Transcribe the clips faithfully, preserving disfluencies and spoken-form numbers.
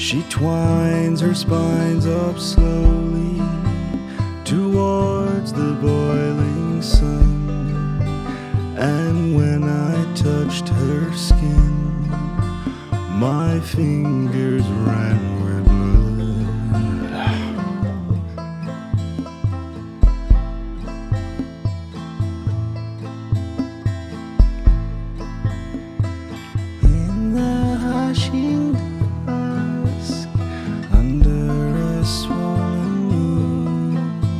She twines her spines up slowly towards the boiling sun, and when I touched her skin, my fingers ran with blood. In the hushing dusk, under a swollen moon,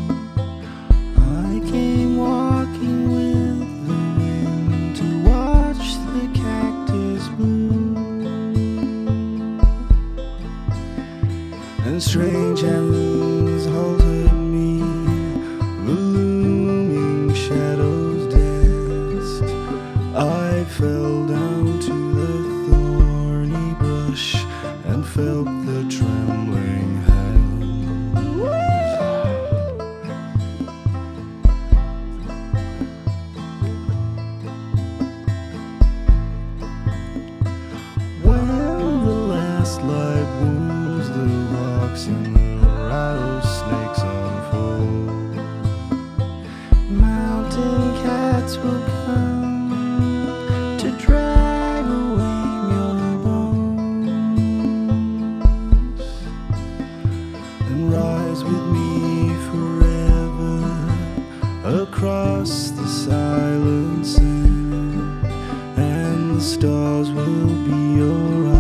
I came walking with the wind to watch the cactus bloom. And strange hands halted me, the looming shadows danced. I fell down to the thorny brush and felt the trembling hands. When the last light wounds the rocks and the rattlesnakes unfold, mountain cats will come to drag away your bones and rise with me forever across the silent sand, and the stars will be your eyes